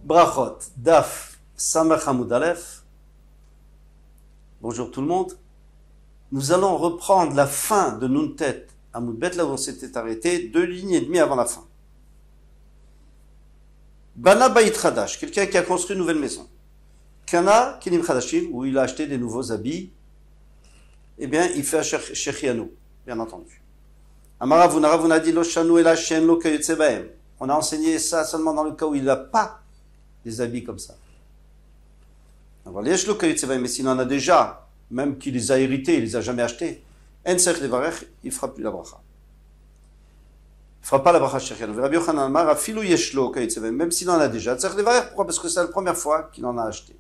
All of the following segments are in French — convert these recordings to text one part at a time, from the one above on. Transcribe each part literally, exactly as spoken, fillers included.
Brachot, Daf, Samach Hamoud Aleph. Bonjour tout le monde. Nous allons reprendre la fin de Nuntet Hamoud Bet, là où on s'était arrêté, deux lignes et demie avant la fin. Bana Bayit Chadash, quelqu'un qui a construit une nouvelle maison. Kana Kilim Chadashim, où il a acheté des nouveaux habits. Eh bien, il fait Shechianu, bien entendu. Amara Vuna Ravuna dit Lo Shanu Ela Shen Lo Kayutse Baem. On a enseigné ça seulement dans le cas où il n'a pas des habits comme ça. Alors, les Lo Kayutse Baem, mais s'il en a déjà, même qu'il les a hérités, il les a jamais achetés, En Sech Levarech, il ne fera plus la bracha. Il ne fera pas la bracha Shechianu. Rabbi Yochanan Amar Afilu Yesh Lo Kayutse Baem, même s'il en a déjà. Sech Levarech, pourquoi? Parce que c'est la première fois qu'il en a acheté.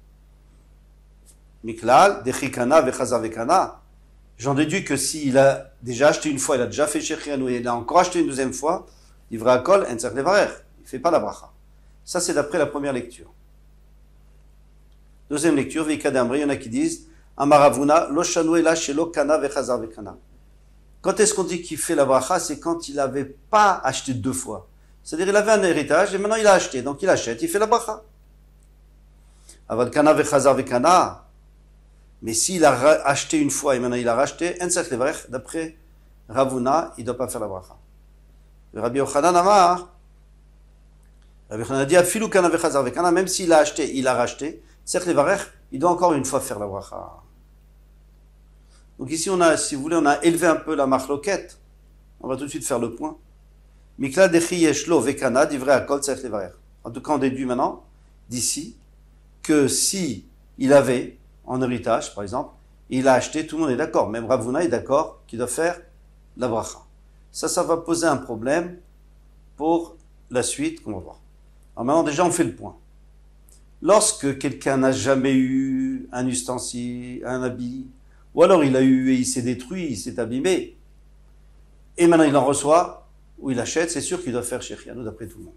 Miklal, Dechikana, Vechaza Vekana. J'en déduis que s'il a déjà acheté une fois, il a déjà fait Shechianu et il a encore acheté une deuxième fois, il devrait akol en tzarech levarer. Il ne fait pas la bracha. Ça, c'est d'après la première lecture. Deuxième lecture, Veikadamri, il y en a qui disent Amaravuna, lo shanu ela shelo kana vechaza vekana. Quand est-ce qu'on dit qu'il fait la bracha? C'est quand il n'avait pas acheté deux fois. C'est-à-dire, il avait un héritage et maintenant il a acheté. Donc il achète, il fait la bracha. Avad kana vechaza vekana. Mais s'il a acheté une fois et maintenant il a racheté, d'après Ravuna, il ne doit pas faire la bracha. Rabbi Yochanan Amar, Rabbi Yochanan a dit, Afilu kana vechazar vekana, même s'il a acheté, il a racheté, il doit encore une fois faire la bracha. Donc ici, on a, si vous voulez, on a élevé un peu la marloquette. On va tout de suite faire le point. Mikla dechi yeshlo vekana, divrei akol tzarech levarer. En tout cas, on déduit maintenant, d'ici, que si il avait en héritage, par exemple, il a acheté, tout le monde est d'accord, même Ravuna est d'accord qu'il doit faire la bracha. Ça, ça va poser un problème pour la suite qu'on va voir. Alors maintenant, déjà, on fait le point. Lorsque quelqu'un n'a jamais eu un ustensile, un habit, ou alors il a eu et il s'est détruit, il s'est abîmé, et maintenant il en reçoit, ou il achète, c'est sûr qu'il doit faire Shechianu d'après tout le monde.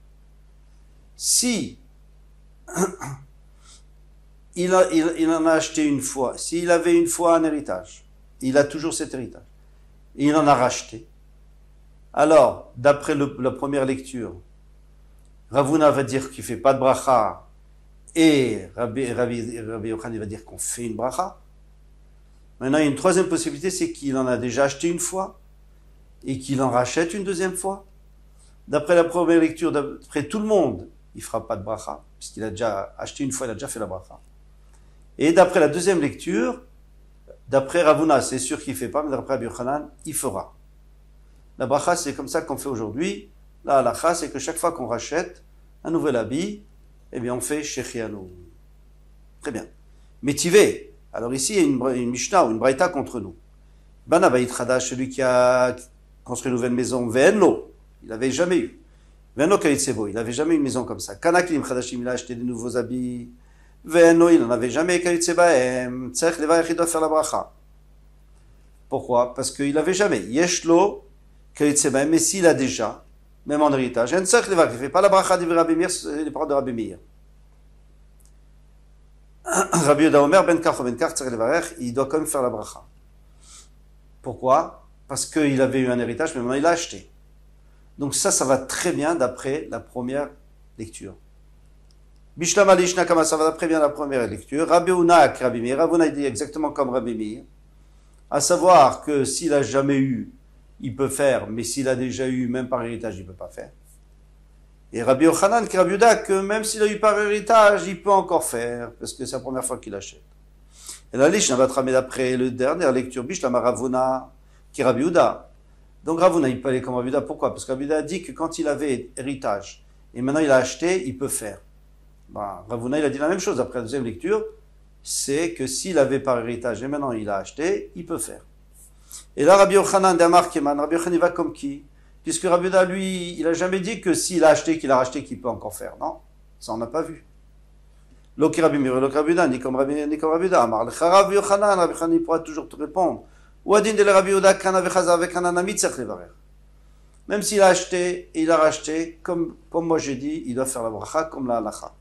Si Il, a, il, il en a acheté une fois. S'il avait une fois un héritage, il a toujours cet héritage. Et il en a racheté. Alors, d'après le, la première lecture, Ravuna va dire qu'il ne fait pas de bracha et Rabbi, Rabbi, Rabbi Yochanan va dire qu'on fait une bracha. Maintenant, il y a une troisième possibilité, c'est qu'il en a déjà acheté une fois et qu'il en rachète une deuxième fois. D'après la première lecture, d'après tout le monde, il ne fera pas de bracha, puisqu'il a déjà acheté une fois, il a déjà fait la bracha. Et d'après la deuxième lecture, d'après Ravuna, c'est sûr qu'il ne fait pas, mais d'après Rabbi Yochanan, il fera. La bracha, c'est comme ça qu'on fait aujourd'hui. La halacha, c'est que chaque fois qu'on rachète un nouvel habit, eh bien, on fait Shechianu. Très bien. Métivé. Alors ici, il y a une, une Mishnah ou une Braïta contre nous. Bana Bayit Chadash, celui qui a construit une nouvelle maison, Ve'enlo, il n'avait jamais eu. Ve'enlo Kayitsebo, il n'avait jamais eu une maison comme ça. Kana Kilim Chadashim, il a acheté des nouveaux habits. Ve'enlo, il n'en avait jamais Kayitsebaem. Tzarech levarech, il doit faire la bracha. Pourquoi? Parce qu'il n'avait jamais. Yeshlo Kayitsebaem, mais s'il a déjà, même en héritage, en tzarech levarech, il ne fait pas la bracha de Rabbi Meir, c'est les paroles de Rabbi Meir. Rabbi Yehuda Omer, ben kach ben kach, tzarech levarech, il doit quand même faire la bracha. Pourquoi? Parce qu'il avait eu un héritage, mais maintenant il l'a acheté. Donc ça, ça va très bien d'après la première lecture. Bishlam alishna kama, ça va d'après bien la première lecture. Rabbi Unak, Rabbi Meir, Rabbi Unak dit exactement comme Rabbi Meir, à savoir que s'il a jamais eu, il peut faire, mais s'il a déjà eu, même par héritage, il peut pas faire. Et Rabbi Yochanan, qui Rabbi Unak, que même s'il a eu par héritage, il peut encore faire, parce que c'est la première fois qu'il achète. Et la lishna va tramer d'après la dernière lecture, Bishlam Ravuna, qui Rabbi Uda. Donc Ravuna, il peut aller comme Rabbi Uda. Pourquoi? Parce que Rabbi Uda a dit que quand il avait héritage, et maintenant il a acheté, il peut faire. Ben, Ravuna, il a dit la même chose après la deuxième lecture, c'est que s'il avait par héritage et maintenant il a acheté, il peut faire. Et là, Rabbi Yochanan d'Amar Keman, Rabbi Yochanan va comme qui? Puisque Rabbi Uda, lui, il a jamais dit que s'il a acheté, qu'il a racheté, qu'il peut encore faire. Non, ça on n'a pas vu. Loki Rabbi Meir, Loki Rabbi Uda, ni comme Rabbi, ni comme Rabbi Uda. Amar lecha Rabbi Yochanan, Rabbi Yochanan, il pourra toujours te répondre. Ou adin de Rabbi Uda, kana vechaza vekana namit tzarech levarer. Même s'il a acheté et il a racheté, comme, comme moi j'ai dit, il doit faire la bracha comme la halacha.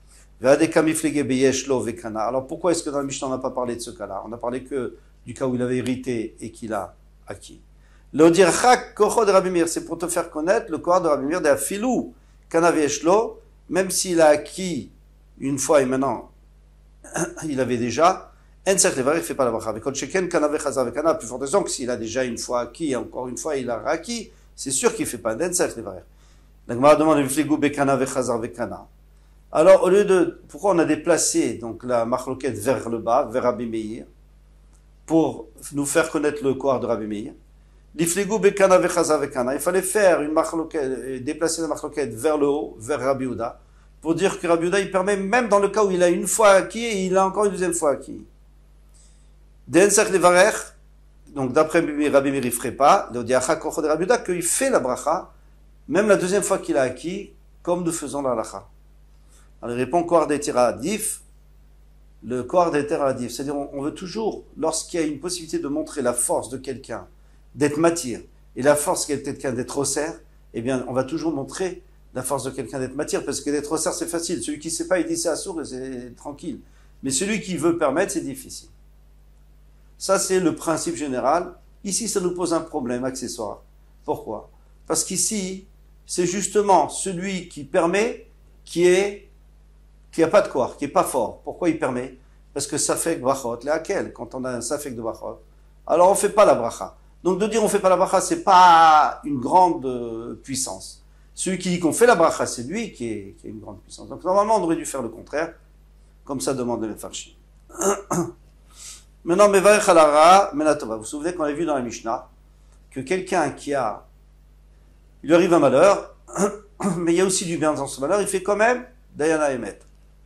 Alors pourquoi est-ce que dans la Mishnah on n'a pas parlé de ce cas-là? On a parlé que du cas où il avait hérité et qu'il a acquis. Le dire chak kocho de Rabbi Meir, c'est pour te faire connaître le corps de Rabbi Meir de Afilou, kana ve'eshlo, même s'il a acquis une fois et maintenant, il avait déjà, en cercle il ne fait pas la bracha. Avec Sheken, Kana Chaza Vekana, plus fort raison que s'il a déjà une fois acquis, et encore une fois il a acquis, c'est sûr qu'il ne fait pas d'en cercle les varech. La Gemara demande Vifligu Bekana Vechaza Vekana. Alors, au lieu de, pourquoi on a déplacé donc la marloquette vers le bas, vers Rabbi Meir, pour nous faire connaître le corps de Rabbi Meir. L'ifligu bekana vechaza vekana. Il fallait faire une marloquette, déplacer la marloquette vers le haut, vers Rabbi Yehuda, pour dire que Rabbi Yehuda, il permet, même dans le cas où il a une fois acquis, et il a encore une deuxième fois acquis. D'ensach levarech, donc d'après Rabbi Meir, il ne ferait pas, le diacha kocho de Rabbi Yehuda, qu'il fait la bracha, même la deuxième fois qu'il a acquis, comme nous faisons la halacha. Alors il répond, koar d'etira adif, le koar d'etira adif, c'est-à-dire on, on veut toujours, lorsqu'il y a une possibilité de montrer la force de quelqu'un, d'être matière, et la force de quelqu'un d'être osser, eh bien on va toujours montrer la force de quelqu'un d'être matière, parce que d'être osser c'est facile, celui qui ne sait pas il dit c'est assourd et c'est tranquille, mais celui qui veut permettre c'est difficile. Ça c'est le principe général. Ici ça nous pose un problème accessoire. Pourquoi? Parce qu'ici c'est justement celui qui permet qui est qui n'a pas de quoi, qui n'est pas fort. Pourquoi il permet? Parce que ça fait brachot, laquelle, quand on a un safek de brachot, alors on ne fait pas la bracha. Donc de dire on ne fait pas la bracha, ce n'est pas une grande euh, puissance. Celui qui dit qu'on fait la bracha, c'est lui qui est, qui est une grande puissance. Donc normalement, on aurait dû faire le contraire, comme ça demande le Mefarshim. Maintenant, Mevarech Alara, Menatova. Vous vous souvenez qu'on avait vu dans la Mishnah que quelqu'un qui a, il lui arrive un malheur, mais il y a aussi du bien dans ce malheur, il fait quand même Dayana Emet.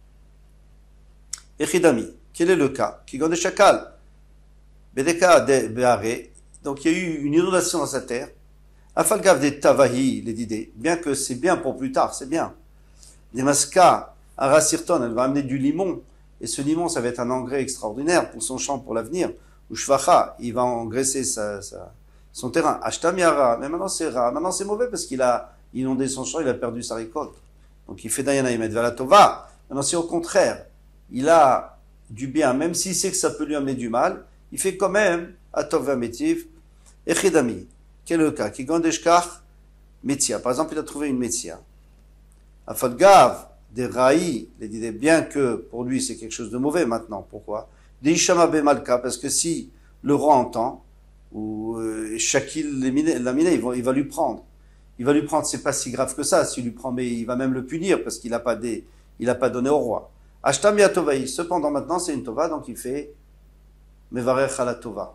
Echidami, quel est le cas? Qui gonde chakal, bedeka de beare, donc il y a eu une inondation dans sa terre. Afalgav de tavahi, les didés, bien que c'est bien pour plus tard, c'est bien. Des maska, arasirton, elle va amener du limon, et ce limon, ça va être un engrais extraordinaire pour son champ, pour l'avenir. Ou shvacha, il va engraisser sa, sa, son terrain. Ashtamiara, mais maintenant c'est rare, maintenant c'est mauvais parce qu'il a inondé son champ, il a perdu sa récolte. Donc il fait dayana emet velatova. Maintenant c'est au contraire. Il a du bien, même s'il sait que ça peut lui amener du mal, il fait quand même atov vametiv echidami. Quel est le cas? Qui gandeshkar metia. Par exemple, il a trouvé une metia. Afadgav des raïs, il dit bien que pour lui c'est quelque chose de mauvais maintenant. Pourquoi? Des ishama bemalka, parce que si le roi entend, ou euh, Shakil Lamine, il va, il va lui prendre. Il va lui prendre, c'est pas si grave que ça. S'il lui prend, mais il va même le punir parce qu'il n'a pas, des, il a pas donné au roi. Ashtam Yatovaï. Cependant, maintenant, c'est une tova, donc il fait Mevarech ala tova.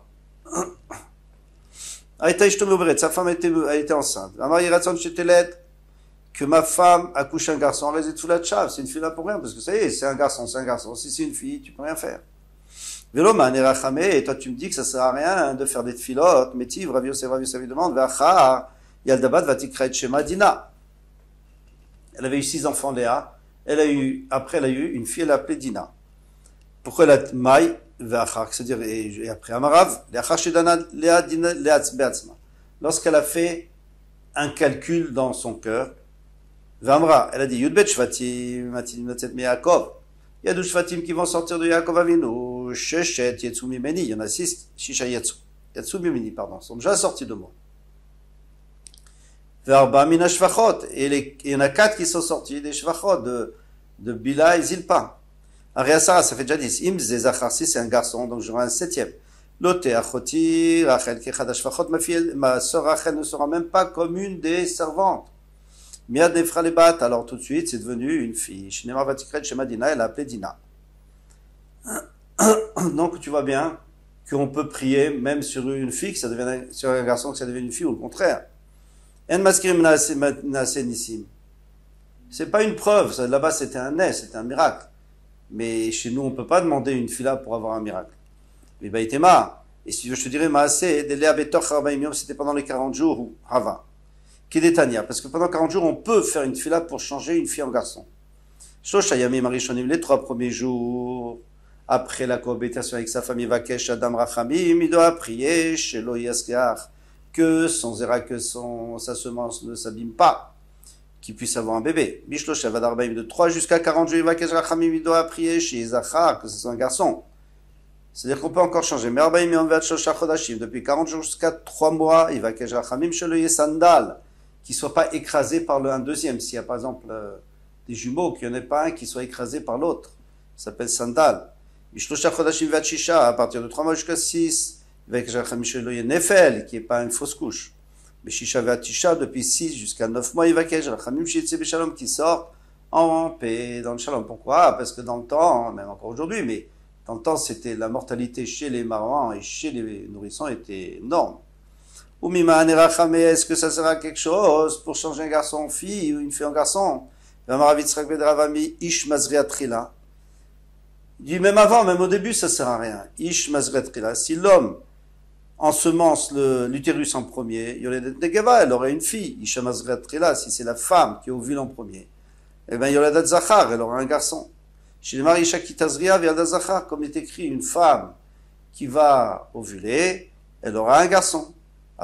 Sa femme était, elle était enceinte. Que ma femme accouche un garçon. C'est une fille là pour rien, parce que ça y est, c'est un garçon, c'est un garçon. Si c'est une fille, tu peux rien faire. Veloman et et toi tu me dis que ça sert à rien de faire des tfilotes, métiv, Rav Yosef, Rav Yosef lui demande, Vachar, Yaldabat vatikret Shema Dina. Elle avait eu six enfants, Léa. Elle a eu, après elle a eu une fille, elle a appelé Dina. Pourquoi elle a Maï, Vachar, c'est-à-dire, et, et après Amarav, Léa Shedana, Léa Dina, Léa Beatzma. Lorsqu'elle a fait un calcul dans son cœur, Vamra, elle a dit, Yudbet Shvatim, Matim Natzet Meakov. Il y a douze Shvatim qui vont sortir de Yaakov Avinu. Sheshet Yetsu Mimeni. Il y en a six. Shisha Yetsu. Yetsu Mimeni, pardon. Sont déjà sortis de moi. Verba Mina Shvachot. Et les, il y en a quatre qui sont sortis des Shvachot de, de Bila et Zilpa. Ariasara, ça fait déjà dix. Im Zezachar, si c'est un garçon, donc j'aurai un septième. Lote Achoti, Rachel Kechad Shvachot. Ma fille, ma sœur Rachel ne sera même pas comme une des servantes. Miad Nefra Lebat, alors tout de suite, c'est devenu une fille. Shinema Vatikret Shema Dina, elle a appelé Dina. Donc tu vois bien qu'on peut prier même sur une fille, que ça devienne, sur un garçon, que ça devienne une fille, ou le contraire. En maskirim nase nissim. C'est pas une preuve, ça, là-bas c'était un nez, c'était un miracle. Mais chez nous, on peut pas demander une fille-là pour avoir un miracle. Mais bah, itema. Et si je te dirais, maaseh, delea betoch arbaim yom, c'était pendant les quarante jours, ou hava. Kedetania, parce que pendant quarante jours, on peut faire une fila pour changer une fille en garçon. Shoshayami Marishonim, les trois premiers jours, après la cohabitation avec sa famille Vakesh Adam Rachamim, il doit prier chez Loïaskeach, que son zéra, que son, sa semence ne s'abîme pas, qu'il puisse avoir un bébé. Bishlosh Avadarbaim, de trois jusqu'à quarante jours, Vakesh Rachamim, il doit prier chez Zachar, que ce soit un garçon. C'est-à-dire qu'on peut encore changer. Mais Arbaim Yom Shosha Chodashim, depuis quarante jours jusqu'à trois mois, il Vakesh Rachamim, chez Loïe Sandal, qu'il ne soit pas écrasé par le un deuxième. S'il y a par exemple euh, des jumeaux, qu'il n'y en ait pas un qui soit écrasé par l'autre. Ça s'appelle sandal. Mishlosha chodashim vat shisha, à partir de trois mois jusqu'à six, avec Jachamishe loye nefel, qui n'est pas une fausse couche. Mais shisha vat tisha, depuis six jusqu'à neuf mois, il va qu'il Jachamim shitse beshalom, qui sort en paix, dans le shalom. Pourquoi? Parce que dans le temps, même encore aujourd'hui, mais dans le temps, c'était la mortalité chez les marans et chez les nourrissons était énorme. Ou mima anerachame, est-ce que ça sera quelque chose pour changer un garçon en fille ou une fille en garçon? Vamaravitrak vedravami ish mazriatrila. Il dit même avant, même au début, ça sert à rien. Ish mazriatrila. Si l'homme ensemence l'utérus en premier, yoledet negeva, elle aurait une fille. Ish mazriatrila, si c'est la femme qui ovule en premier. Eh bien, yoledet zachar, elle aura un garçon. Chez les maris shakitazria viada zachar, comme il est écrit, une femme qui va ovuler, elle aura un garçon.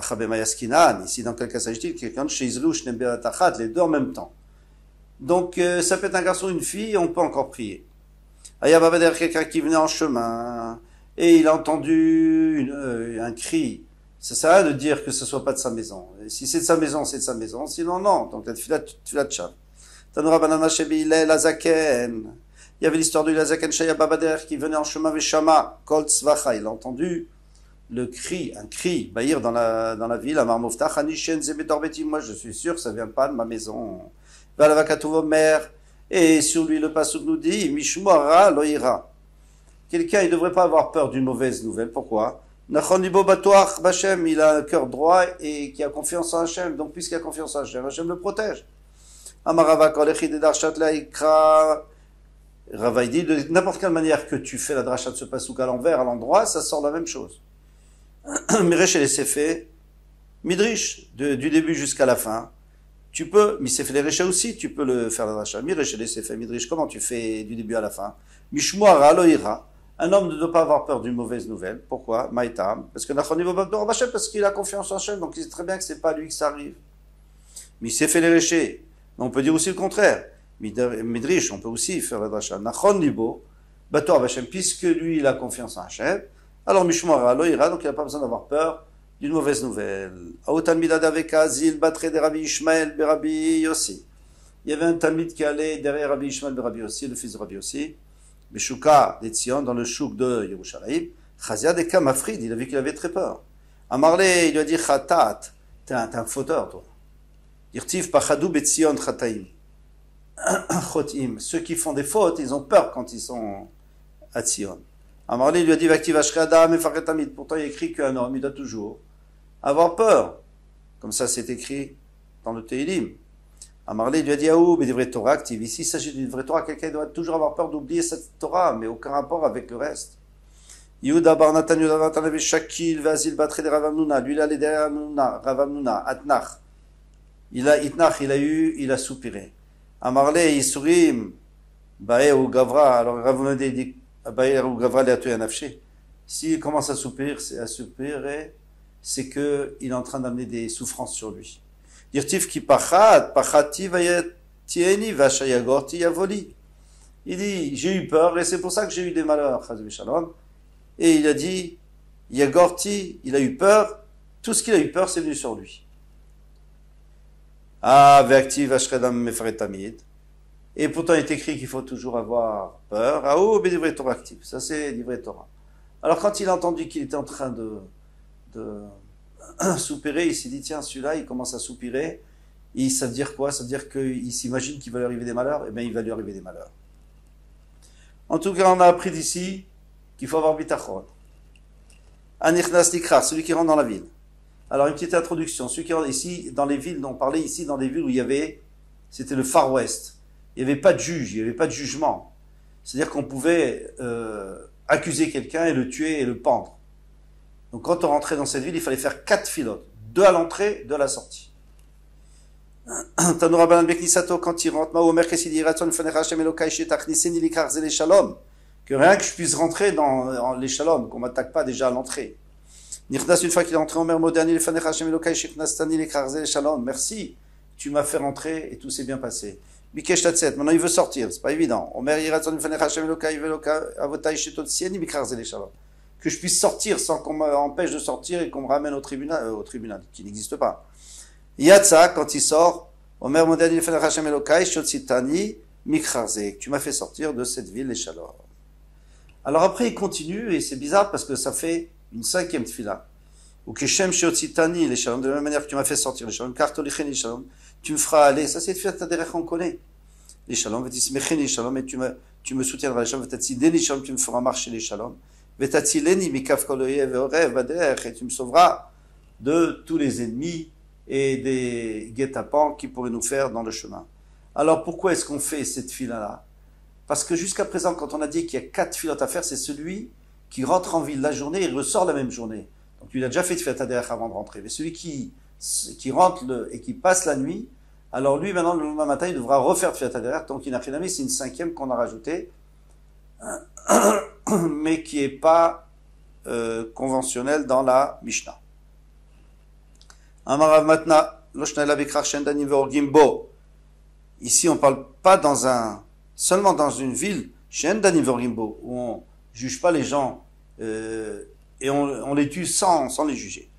Ici, dans quel cas s'agit-il? Quelqu'un de chez Israël, les deux en même temps. Donc, euh, ça peut être un garçon ou une fille, on peut encore prier. Il y a quelqu'un qui venait en chemin, et il a entendu une, euh, un cri. Ça sert à rien de dire que ce soit pas de sa maison. Et si c'est de sa maison, c'est de sa maison. Sinon, non. Donc, la tfilat de chav. Tanura banana shebi lazaken. Il y avait l'histoire de Lazaken Shaya Babader qui venait en chemin Veshama, Kol Tzvacha. Il a entendu le cri, un cri, Bahir dans la, dans la ville, à Marmoftach, Anishen Zebedorbeti. Moi, je suis sûr, ça vient pas de ma maison. Valavakatuvo mer. Et sur lui, le pasuk nous dit, Mishmoara loira. Quelqu'un, il devrait pas avoir peur d'une mauvaise nouvelle. Pourquoi? Nachonibo Batoach Bachem, il a un cœur droit et qui a confiance en Hachem. Donc, puisqu'il a confiance en Hachem, Hachem le protège. Amarava Kolechi de Darshat Laikra. Rava dit, de n'importe quelle manière que tu fais la dracha de ce pasouk à l'envers, à l'endroit, ça sort la même chose. Miresh et les Sefé, Midrish, de, du début jusqu'à la fin, tu peux, Misefé les Recha aussi, tu peux le faire la dracha. Miresh et les Sefé, Midrish, comment tu fais du début à la fin? Mishmoara loira. Un homme ne doit pas avoir peur d'une mauvaise nouvelle. Pourquoi? Maïtam. Parce que Nachonivo Babdor Bachem, parce qu'il a confiance en Hachem, donc il sait très bien que c'est pas lui que ça arrive. Misefé les Recha. On peut dire aussi le contraire. Midrish, on peut aussi faire la dracha. Nachon libo, bator Hachem, puisque lui, il a confiance en Hachem. Alors, Mishmara loira, donc il n'a pas besoin d'avoir peur d'une mauvaise nouvelle. Aotan midad avec Azil, batre de Rabbi Ishmael, Rabbi Yossi. Il y avait un talmid qui allait derrière Rabbi Ishmael, Rabbi Yossi, le fils de Rabbi Yossi, Beshuka d'Etzion, dans le chouk de Yerushalayim. Chazia de Kamafrid, il a vu qu'il avait très peur. Amarle, il lui a dit, Khatat, t'es un, un fauteur, toi. Irtiv pachadou betzion chataim. Ceux qui font des fautes, ils ont peur quand ils sont à Tzion. Amarli lui a dit, pourtant il écrit qu'un homme, il doit toujours avoir peur. Comme ça, c'est écrit dans le Teilim. Amarli lui a dit, ah mais des vrais Torah active. Ici, il s'agit d'une vraie Torah. Quelqu'un doit toujours avoir peur d'oublier cette Torah, mais aucun rapport avec le reste. Yehuda bar Natan, Yehuda bar Natan avait Shakil, Vazil, Batre de Ravamnuna. Lui, il allait derrière Ravamnuna, Atnach. Il a, Itnach, il a eu, il a soupiré. Amarle, Yisurim, Bae ou Gavra, alors Ravamnuna dit, Bae ou Gavra, il a tué un afché. S'il commence à soupirer, c'est à soupirer, c'est que il est en train d'amener des souffrances sur lui. Dirtif ki pachat, pachati vayatieni, vachayagorti yavoli. Il dit, j'ai eu peur et c'est pour ça que j'ai eu des malheurs, Chazé Shalom. Et il a dit, Yagorti, il a eu peur, tout ce qu'il a eu peur, c'est venu sur lui. Ah, ve'akti vashredam mefretamid. Et pourtant, il est écrit qu'il faut toujours avoir peur. Ah, oh, mais livré Torah actif. Ça, c'est livré Torah. Alors, quand il a entendu qu'il était en train de, de soupirer, il s'est dit, tiens, celui-là, il commence à soupirer. Et ça veut dire quoi? Ça veut dire qu'il s'imagine qu'il va lui arriver des malheurs. Eh bien, il va lui arriver des malheurs. En tout cas, on a appris d'ici qu'il faut avoir bitachon. Anichnas nikrar, celui qui rentre dans la ville. Alors, une petite introduction. Celui qui rentre ici, dans les villes, on parlait ici dans des villes où il y avait, c'était le Far West. Il n'y avait pas de juge, il n'y avait pas de jugement. C'est-à-dire qu'on pouvait euh, accuser quelqu'un et le tuer et le pendre. Donc, quand on rentrait dans cette ville, il fallait faire quatre filotes. Deux à l'entrée, deux à la sortie. Tanoura Banan Beknisato, quand il rentre, Maomer Kesidi Raton Fenecha Hashem Elokai Shetachniseni Likar Zele Shalom. Que rien que je puisse rentrer dans les shalom, qu'on m'attaque pas déjà à l'entrée. Nichnas, une fois qu'il est entré en mer moderne, il Fenecha Hashem Elokai Shetachnistani Likar Zele Shalom. Merci, tu m'as fait rentrer et tout s'est bien passé. Bikesh Tatset, maintenant il veut sortir, c'est pas évident. Omer Yiraton Fenecha Hashem Elokai Veloka Avotai Shetotsieni Likar Zele Shalom. Que je puisse sortir sans qu'on m'empêche de sortir et qu'on me ramène au tribunal, euh, au tribunal, qui n'existe pas. Yatsa, quand il sort, Omer Modern il fait Hashem Elokai, Shotsitani, Mikharzek, tu m'as fait sortir de cette ville, les Shalom. Alors après, il continue, et c'est bizarre parce que ça fait une cinquième tfila. Ou que Shem Sheotzitani, les Shalom, de la même manière que tu m'as fait sortir, les Shalom, Kartolicheni, les Shalom, tu me feras aller. Ça, c'est tfila Taderech, on connaît. Les Shalom, Vetismecheni, les Shalom, et tu me, tu me soutiendras, les Shalom, Vetatsideni, les Shalom, tu me feras marcher, les Shalom. Vetatsileni, Mikaf Koloyev, Orev, Baderech, et tu me sauveras de tous les ennemis et des guet-apens qui pourraient nous faire dans le chemin. Alors pourquoi est-ce qu'on fait cette fila-là? Parce que jusqu'à présent, quand on a dit qu'il y a quatre filotes à faire, c'est celui qui rentre en ville la journée et ressort la même journée. Donc il a déjà fait de filat derrière avant de rentrer. Mais celui qui, qui rentre le, et qui passe la nuit, alors lui maintenant le lendemain matin il devra refaire de filat derrière. Donc il n'a rien à c'est une cinquième qu'on a rajoutée, mais qui n'est pas euh, conventionnelle dans la Mishnah. Amarav Matna, Loshna Labikrar Shendani Vorgimbo. Ici on ne parle pas dans un seulement dans une ville, où on ne juge pas les gens euh, et on, on les tue sans, sans les juger.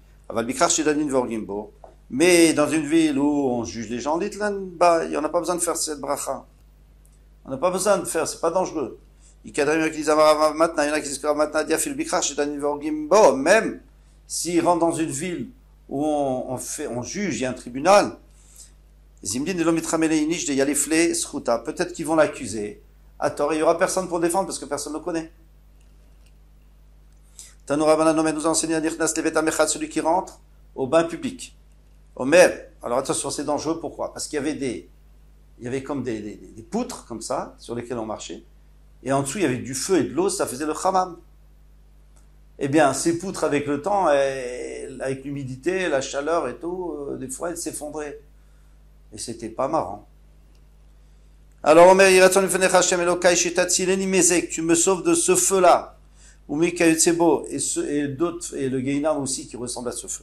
Mais dans une ville où on juge les gens, bah, il n'y en a pas besoin de faire cette bracha. On n'a pas besoin de faire, c'est pas dangereux. Il y en a qui disent maintenant, il y en a qui disent maintenant, même s'ils rentrent dans une ville où on, on, fait, on juge, il y a un tribunal, peut-être qu'ils vont l'accuser. À tort, il n'y aura personne pour défendre parce que personne ne le connaît. Tanoura Bananome nous a enseigné à dire celui qui rentre au bain public. Omer, alors attention, c'est dangereux, pourquoi? Parce qu'il y avait des, il y avait comme des, des, des poutres, comme ça, sur lesquelles on marchait, et en dessous il y avait du feu et de l'eau, ça faisait le hammam. Eh bien, ces poutres, avec le temps, elles, avec l'humidité, la chaleur et tout, euh, des fois elles s'effondraient. Et c'était pas marrant. Alors, Omer, tu me sauves de ce feu-là. Et, ce, et d'autres, et le Gainam aussi qui ressemble à ce feu.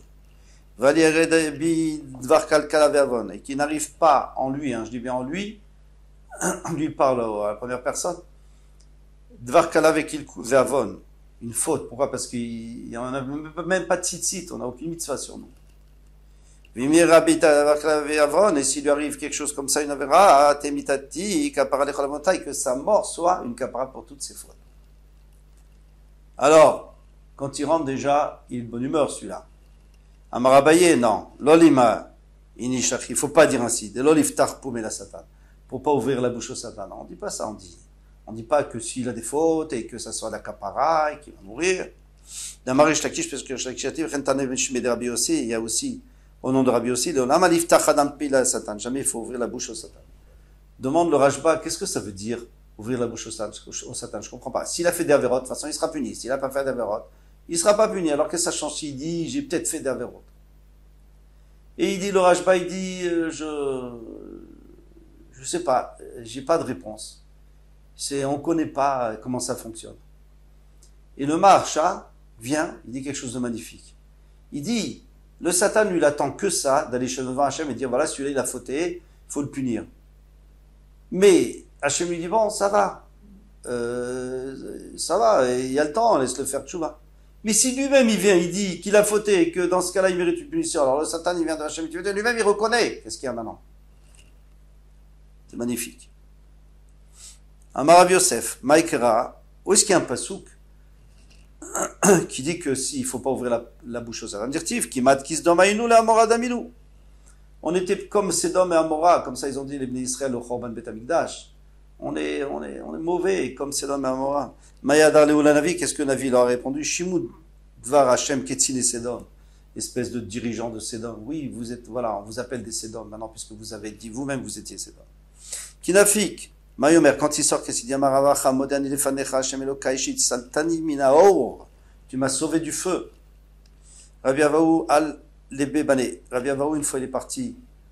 Et qui n'arrive pas en lui, hein, je dis bien en lui, on lui parle à la première personne. Dvar Kalav Veavon, une faute. Pourquoi? Parce qu'il n'y en a même pas de tzitzit, on n'a aucune mitzvah sur nous. Et s'il lui arrive quelque chose comme ça, il verra que sa mort soit une kapara pour toutes ses fautes. Alors, quand il rentre déjà, il est de bonne humeur celui-là. Amarabaye, non. Lolima, inishach, il ne faut pas dire ainsi. De l'oliftar poumé la satan. Pour pas ouvrir la bouche au satan. Non, on ne dit pas ça, on dit. On ne dit pas que s'il a des fautes et que ça soit la kapara et qu'il va mourir. Dans Marish Takish, parce que il y a aussi au nom de Rabbi aussi, jamais il faut ouvrir la bouche au Satan. Demande le Rajba, qu'est-ce que ça veut dire, ouvrir la bouche au Satan? Au Satan, je ne comprends pas. S'il a fait des avérotes, de toute façon, il sera puni. S'il n'a pas fait d'avérotes, il ne sera pas puni. Alors que ça change s'il dit, j'ai peut-être fait des avérotes. Et il dit, le Rajba, il dit, euh, je je sais pas, j'ai pas de réponse. C'est, on ne connaît pas comment ça fonctionne. Et le Maharsha vient, il dit quelque chose de magnifique. Il dit, le Satan, lui, il attend que ça, d'aller chez devant Hachem et dire, voilà, celui-là, il a fauté, il faut le punir. Mais Hachem lui dit, bon, ça va, euh, ça va, il y a le temps, laisse-le faire tchouva. Mais si lui-même, il vient, il dit qu'il a fauté et que dans ce cas-là, il mérite une punition, alors le Satan, il vient de Hachem, lui-même, il reconnaît. Qu'est-ce qu'il y a maintenant? C'est magnifique. Amarav Yosef, Maïkera, où est-ce qu'il y a un pasouk qui dit que s'il si, ne faut pas ouvrir la, la bouche aux Satan, dire-t-il, qui mat kis domaïnou la amora d'amilou. On était comme Sédom et Amora, comme ça ils ont dit les Bnei Israël au Chorban Bet Amikdash. On est, on est, on est mauvais comme Sédom et Amora. Mayadar Leoula Navi, qu'est-ce que Navi leur a répondu? Shimud Dvar Hashem Ketzin et Sédom, espèce de dirigeant de Sédom. Oui, vous êtes, voilà, on vous appelle des Sédom maintenant puisque vous avez dit vous-même vous étiez Sédom. Kinafik. Mayomer, quand il sort, qu'est-ce qu'il dit? Amaravacha, modani lefanecha, Hashem Elokai, shit, saltani minaor. Tu m'as sauvé du feu. Rabbi Avaou al lebebane. Rabbi Avaou, une fois il est parti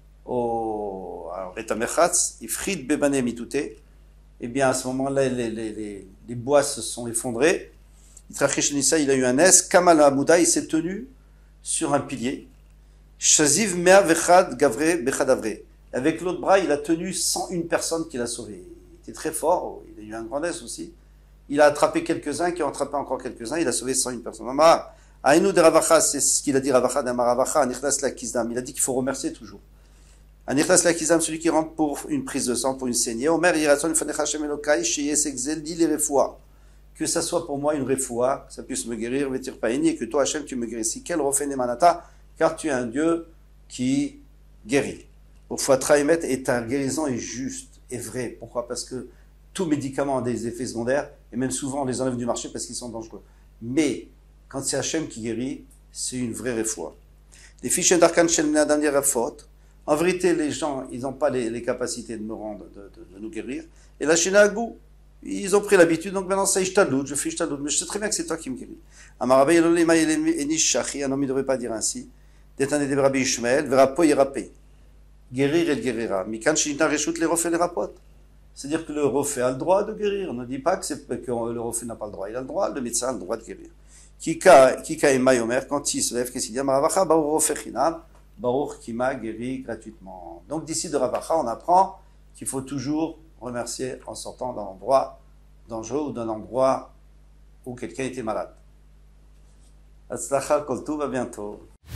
au Retamechatz, il frite bebane mitouté. Eh bien, à ce moment-là, les, les, les, les bois se sont effondrés. Il a eu un S. Kamal Amouda, il s'est tenu sur un pilier. Shaziv mea vechad gavre bechad avre. Avec l'autre bras, il a tenu cent une personnes qu'il a sauvées. Il était très fort, il a eu un grand S aussi. Il a attrapé quelques-uns, qui ont attrapé encore quelques-uns, il a sauvé cent une personnes. Aïnou de Ravacha, c'est ce qu'il a dit Ravacha d'Amar Ravacha, Nichlas la Kizdam. Il a dit qu'il faut remercier toujours. Anichtas Lakizam, celui qui rentre pour une prise de sang, pour une saignée. Omer Yiratzon Fanecha Hashem Elokai, Sheyes Exel, dit les refoua. Que ça soit pour moi une refoua, que ça puisse me guérir, Vetir Paini, et que toi, Hashem, tu me guérisses. Quel Rofene Manata, car tu es un Dieu qui guérit. Pour Fouatra Emet, et ta guérison est juste, est vraie. Pourquoi? Parce que tout médicament a des effets secondaires, et même souvent on les enlève du marché parce qu'ils sont dangereux. Mais, quand c'est Hashem qui guérit, c'est une vraie refoua. Les fiches d'Arkan Shem Nadam Yerafot, en vérité, les gens, ils n'ont pas les, les capacités de me rendre, de, de, de nous guérir. Et la Shina Agou, ils ont pris l'habitude, donc maintenant c'est Ishtadlout, je fais Ishtadlout, mais je sais très bien que c'est toi qui me guéris. Amarabé Elolé Maïle Enish Shachi, un homme ne devrait pas dire ainsi. Détané de Rabbi Ishmael, Verapo Yerapé. Guérir, il guérira. Mikan Shinita Reshut les refait les rapotes. C'est-à-dire que le refait a le droit de guérir. On ne dit pas que, c'est, que le refait n'a pas le droit. Il a le droit, le médecin a le droit de guérir. Kika, Kika et Mayomer, quand il se lève, qu'est-ce qu'il dit? Maravacha, Baruch refait Chinam. Baruch qui m'a guéri gratuitement. Donc d'ici de Ravacha, on apprend qu'il faut toujours remercier en sortant d'un endroit dangereux ou d'un endroit où quelqu'un était malade. Atzlacha kol tov, à bientôt.